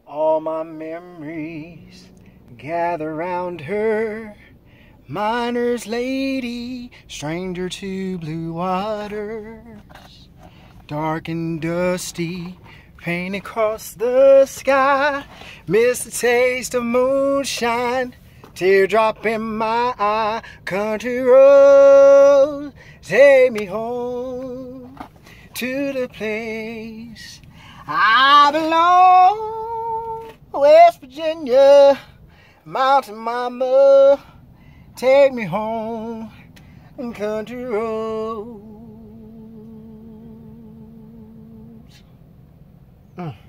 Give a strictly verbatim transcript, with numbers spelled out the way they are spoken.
All my memories gather round her. Miner's lady, stranger to blue waters. Dark and dusty, paint across the sky. Miss the taste of moonshine, teardrop in my eye. Country road, take me home to the place I belong. West Virginia, mountain mama, take me home, country roads. Mm.